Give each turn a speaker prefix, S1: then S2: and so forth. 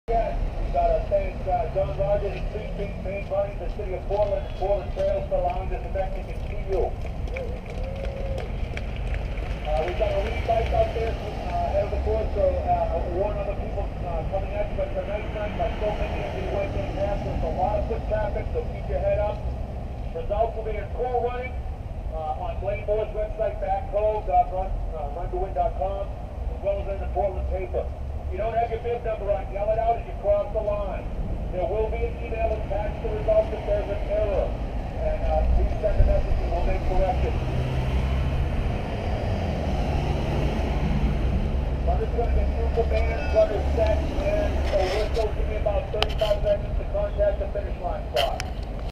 S1: Yes, we got to thank John Rogers and Street Team Main running the city of Portland and Portland Trails for allowing this event to continue. We've got a lead bike out there ahead of the course, so warn other people coming at you, but it's a nice night like so many of the weekend have. There's a lot of foot traffic, so keep your head up. Results will be in Cool Running on Blaine Moore's website, backcode.runtoWin.com, as well as in the Portland paper. If you don't have your bib number on, yell it out as you cross the line. There will be an email attached to the results if there's an error. And please send a message and we'll